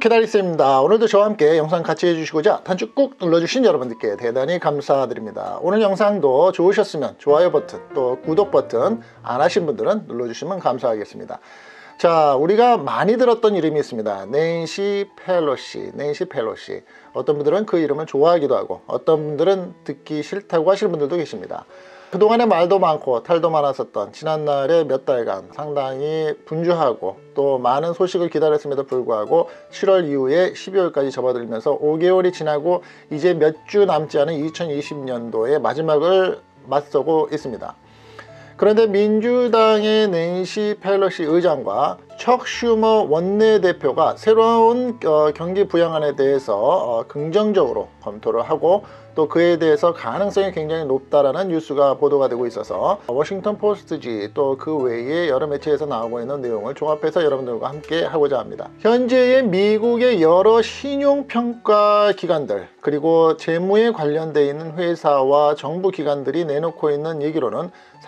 기다리쌤입니다. 오늘도 저와 함께 영상 같이 해주시고자 단추 꾹 눌러주신 여러분들께 대단히 감사드립니다. 오늘 영상도 좋으셨으면 좋아요 버튼 또 구독 버튼 안 하신 분들은 눌러주시면 감사하겠습니다. 자, 우리가 많이 들었던 이름이 있습니다. 낸시 펠로시. 어떤 분들은 그 이름을 좋아하기도 하고 어떤 분들은 듣기 싫다고 하시는 분들도 계십니다. 그동안에 말도 많고 탈도 많았었던 지난날에 몇 달간 상당히 분주하고 또 많은 소식을 기다렸음에도 불구하고 7월 이후에 12월까지 접어들면서 5개월이 지나고 이제 몇 주 남지 않은 2020년도의 마지막을 맞서고 있습니다. 그런데 민주당의 낸시 펠로시 의장과 척 슈머 원내대표가 새로운 경기 부양안에 대해서 긍정적으로 검토를 하고 또 그에 대해서 가능성이 굉장히 높다라는 뉴스가 보도가 되고 있어서 워싱턴 포스트지 또 그 외에 여러 매체에서 나오고 있는 내용을 종합해서 여러분들과 함께 하고자 합니다. 현재의 미국의 여러 신용평가 기관들 그리고 재무에 관련되어 있는 회사와 정부 기관들이 내놓고 있는 얘기로는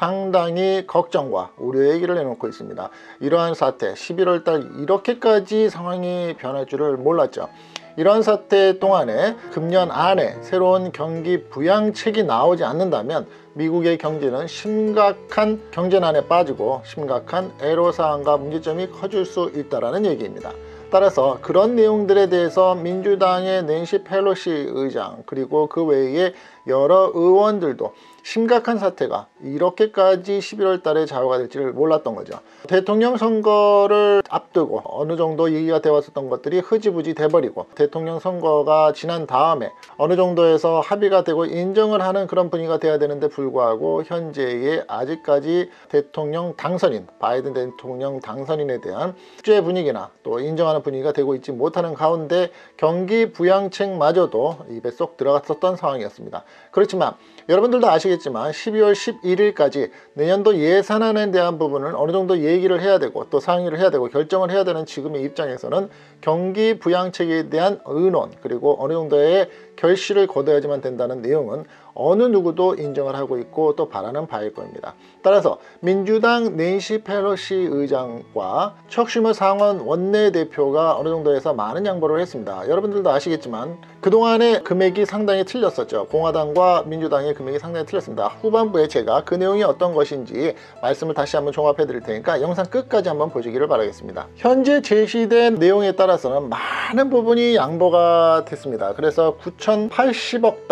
상당히 걱정과 우려 얘기를 내놓고 있습니다. 이러한 사태 11월 달 이렇게까지 상황이 변할 줄을 몰랐죠. 이런 사태 동안에 금년 안에 새로운 경기 부양책이 나오지 않는다면 미국의 경제는 심각한 경제난에 빠지고 심각한 애로사항과 문제점이 커질 수 있다는 얘기입니다. 따라서 그런 내용들에 대해서 민주당의 낸시 펠로시 의장 그리고 그 외에 여러 의원들도 심각한 사태가 이렇게까지 11월 달에 좌우가 될지를 몰랐던 거죠. 대통령 선거를 앞두고 어느 정도 얘기가 되어 왔었던 것들이 흐지부지 돼버리고 대통령 선거가 지난 다음에 어느 정도에서 합의가 되고 인정을 하는 그런 분위기가 돼야 되는데 불구하고 현재의 아직까지 대통령 당선인 바이든 대통령 당선인에 대한 축제 분위기나 또 인정하는 분위기가 되고 있지 못하는 가운데 경기 부양책마저도 입에 쏙 들어갔었던 상황이었습니다. 그렇지만 여러분들도 아시겠지만 12월 11일까지 내년도 예산안에 대한 부분을 어느 정도 얘기를 해야 되고 또 상의를 해야 되고 결정을 해야 되는 지금의 입장에서는 경기 부양책에 대한 의논 그리고 어느 정도의 결실을 거둬야지만 된다는 내용은 어느 누구도 인정을 하고 있고 또 바라는 바일 겁니다. 따라서 민주당 낸시 펠로시 의장과 척 슈머 상원 원내대표가 어느 정도에서 많은 양보를 했습니다. 여러분들도 아시겠지만 그동안의 금액이 상당히 틀렸었죠. 공화당과 민주당의 금액이 상당히 틀렸습니다. 후반부에 제가 그 내용이 어떤 것인지 말씀을 다시 한번 종합해 드릴 테니까 영상 끝까지 한번 보시기를 바라겠습니다. 현재 제시된 내용에 따라서는 많은 부분이 양보가 됐습니다. 그래서 9,080억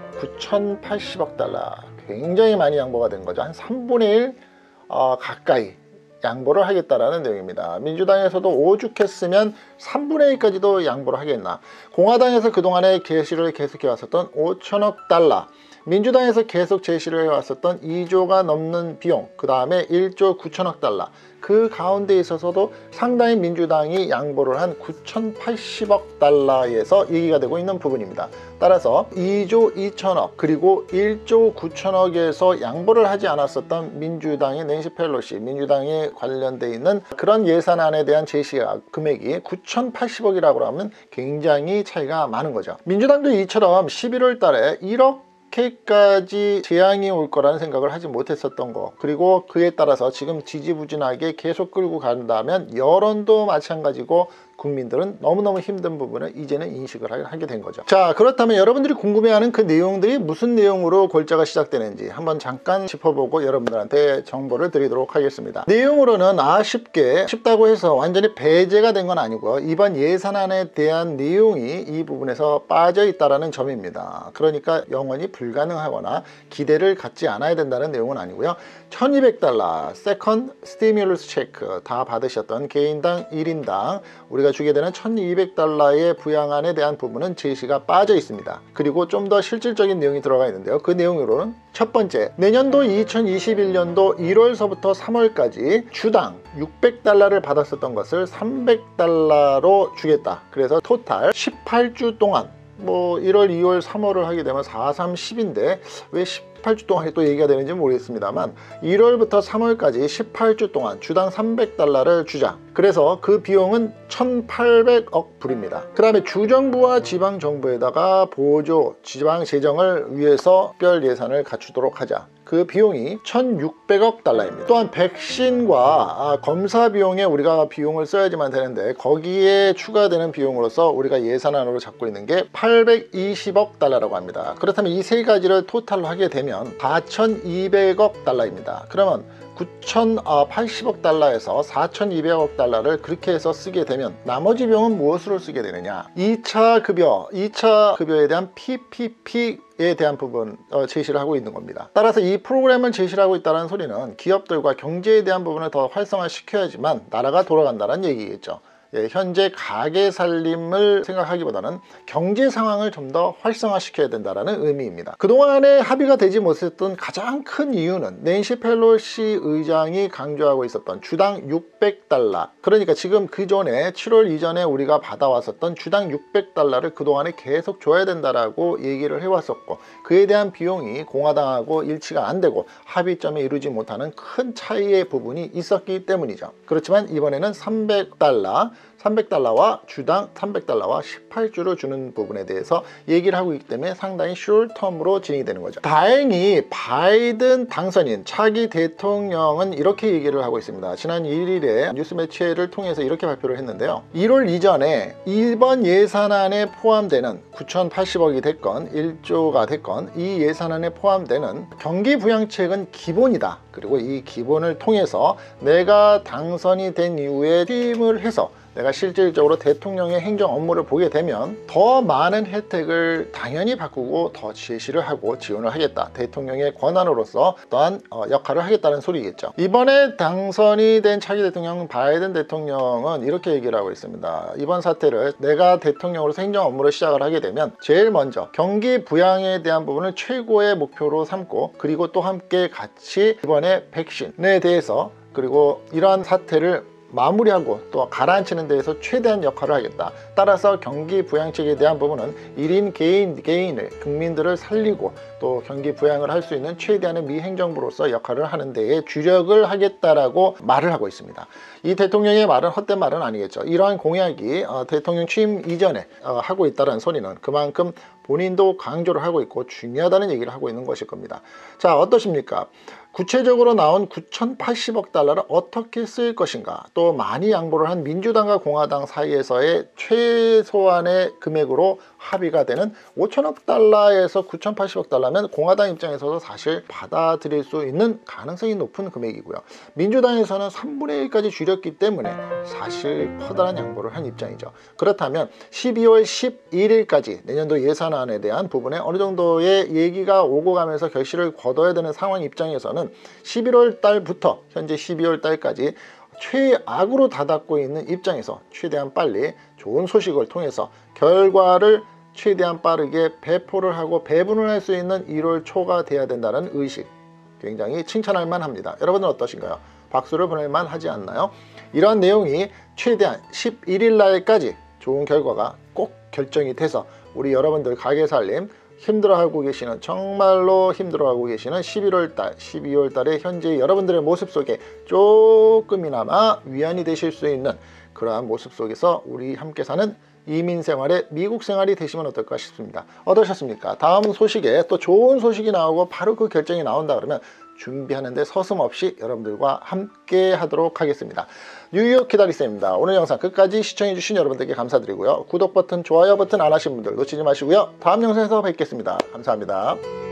달러 굉장히 많이 양보가 된 거죠. 한 3분의 1 가까이 양보를 하겠다라는 내용입니다. 민주당에서도 오죽했으면 3분의 1까지도 양보를 하겠나. 공화당에서 그동안에 제시를 계속해 왔었던 5천억 달러 민주당에서 계속 제시를 해왔었던 2조가 넘는 비용 그 다음에 1조 9천억 달러 그 가운데 있어서도 상당히 민주당이 양보를 한 9,080억 달러에서 얘기가 되고 있는 부분입니다. 따라서 2조 2천억 그리고 1조 9천억에서 양보를 하지 않았었던 민주당의 낸시 펠로시 민주당에 관련되어 있는 그런 예산안에 대한 제시 금액이 9,080억이라고 하면 굉장히 차이가 많은 거죠. 민주당도 이처럼 11월 달에 1억 이렇게까지 재앙이 올 거라는 생각을 하지 못했었던 거 그리고 그에 따라서 지금 지지부진하게 계속 끌고 간다면 여론도 마찬가지고 국민들은 너무너무 힘든 부분을 이제는 인식을 하게 된 거죠. 자, 그렇다면 여러분들이 궁금해하는 그 내용들이 무슨 내용으로 골자가 시작되는지 한번 잠깐 짚어보고 여러분들한테 정보를 드리도록 하겠습니다. 내용으로는 쉽다고 해서 완전히 배제가 된 건 아니고 이번 예산안에 대한 내용이 이 부분에서 빠져 있다는 점입니다. 그러니까 영원히 불가능하거나 기대를 갖지 않아야 된다는 내용은 아니고요. 1,200달러 세컨드 스티뮬러스 체크 다 받으셨던 개인당 1인당 우리가 주게 되는 1,200달러의 부양안에 대한 부분은 제시가 빠져 있습니다. 그리고 좀 더 실질적인 내용이 들어가 있는데요. 그 내용으로는 첫 번째, 내년도 2021년도 1월서부터 3월까지 주당 600달러를 받았었던 것을 300달러로 주겠다. 그래서 토탈 18주 동안 1월, 2월, 3월을 하게 되면 4, 3, 10인데 왜 18주 동안이 또 얘기가 되는지 모르겠습니다만 1월부터 3월까지 18주 동안 주당 $300를 주자. 그래서 그 비용은 1,800억 불입니다. 그 다음에 주정부와 지방정부에다가 보조 지방 재정을 위해서 특별 예산을 갖추도록 하자. 그 비용이 1,600억 달러입니다. 또한 백신과 검사 비용에 우리가 비용을 써야지만 되는데 거기에 추가되는 비용으로서 우리가 예산안으로 잡고 있는 게 820억 달러라고 합니다. 그렇다면 이 세 가지를 토탈로 하게 되면 4,200억 달러입니다. 그러면 9,080억 달러에서 4,200억 달러를 그렇게 해서 쓰게 되면 나머지 비용은 무엇으로 쓰게 되느냐? 2차 급여에 대한 PPP에 대한 부분 제시를 하고 있는 겁니다. 따라서 이 프로그램을 제시를 하고 있다는 소리는 기업들과 경제에 대한 부분을 더 활성화시켜야지만 나라가 돌아간다는 얘기겠죠. 현재 가게 살림을 생각하기보다는 경제 상황을 좀 더 활성화시켜야 된다는 의미입니다. 그동안에 합의가 되지 못했던 가장 큰 이유는 낸시 펠로시 의장이 강조하고 있었던 주당 $600, 그러니까 지금 그 전에 7월 이전에 우리가 받아왔었던 주당 $600를 그동안에 계속 줘야 된다라고 얘기를 해왔었고, 그에 대한 비용이 공화당하고 일치가 안 되고 합의점에 이루지 못하는 큰 차이의 부분이 있었기 때문이죠. 그렇지만 이번에는 $300와 주당 $300와 18주를 주는 부분에 대해서 얘기를 하고 있기 때문에 상당히 숏텀으로 진행이 되는 거죠. 다행히 바이든 당선인 차기 대통령은 이렇게 얘기를 하고 있습니다. 지난 1일에 뉴스 매체를 통해서 이렇게 발표를 했는데요. 1월 이전에 이번 예산안에 포함되는 9,080억이 됐건 1조가 됐건 이 예산안에 포함되는 경기 부양책은 기본이다. 그리고 이 기본을 통해서 내가 당선이 된 이후에 취임을 해서 내가 실질적으로 대통령의 행정 업무를 보게 되면 더 많은 혜택을 당연히 바꾸고 더 제시를 하고 지원을 하겠다. 대통령의 권한으로서 또한 역할을 하겠다는 소리겠죠. 이번에 당선이 된 차기 대통령 바이든 대통령은 이렇게 얘기를 하고 있습니다. 이번 사태를 내가 대통령으로서 행정 업무를 시작을 하게 되면 제일 먼저 경기 부양에 대한 부분을 최고의 목표로 삼고, 그리고 또 함께 같이 이번에 백신에 대해서 그리고 이러한 사태를 마무리하고 또 가라앉히는 데에서 최대한 역할을 하겠다. 따라서 경기 부양책에 대한 부분은 1인 개인을 국민들을 살리고 또 경기 부양을 할 수 있는 최대한의 미 행정부로서 역할을 하는 데에 주력을 하겠다라고 말을 하고 있습니다. 이 대통령의 말은 헛된 말은 아니겠죠. 이러한 공약이 대통령 취임 이전에 하고 있다는 소리는 그만큼 본인도 강조를 하고 있고 중요하다는 얘기를 하고 있는 것일 겁니다. 자, 어떠십니까? 구체적으로 나온 9,080억 달러를 어떻게 쓸 것인가, 또 많이 양보를 한 민주당과 공화당 사이에서의 최소한의 금액으로 합의가 되는 5천억 달러에서 9,080억 달러면 공화당 입장에서도 사실 받아들일 수 있는 가능성이 높은 금액이고요. 민주당에서는 3분의 1까지 줄였기 때문에 사실 커다란 양보를 한 입장이죠. 그렇다면 12월 11일까지 내년도 예산안에 대한 부분에 어느 정도의 얘기가 오고 가면서 결실을 거둬야 되는 상황 입장에서는 11월 달부터 현재 12월 달까지 최악으로 다닥고 있는 입장에서 최대한 빨리 좋은 소식을 통해서 결과를 최대한 빠르게 배포를 하고 배분을 할 수 있는 1월 초가 돼야 된다는 의식, 굉장히 칭찬할 만합니다. 여러분은 어떠신가요? 박수를 보낼 만하지 않나요? 이러한 내용이 최대한 11일 날까지 좋은 결과가 꼭 결정이 돼서 우리 여러분들 가게 살림 힘들어하고 계시는, 정말로 힘들어하고 계시는 11월 달, 12월 달에 현재 여러분들의 모습 속에 조금이나마 위안이 되실 수 있는 그러한 모습 속에서 우리 함께 사는 이민 생활의 미국 생활이 되시면 어떨까 싶습니다. 어떠셨습니까? 다음 소식에 또 좋은 소식이 나오고 바로 그 결정이 나온다 그러면 준비하는데 서슴없이 여러분들과 함께 하도록 하겠습니다. 뉴욕 기다리쌤입니다. 오늘 영상 끝까지 시청해주신 여러분들께 감사드리고요. 구독 버튼, 좋아요 버튼 안 하신 분들 놓치지 마시고요. 다음 영상에서 뵙겠습니다. 감사합니다.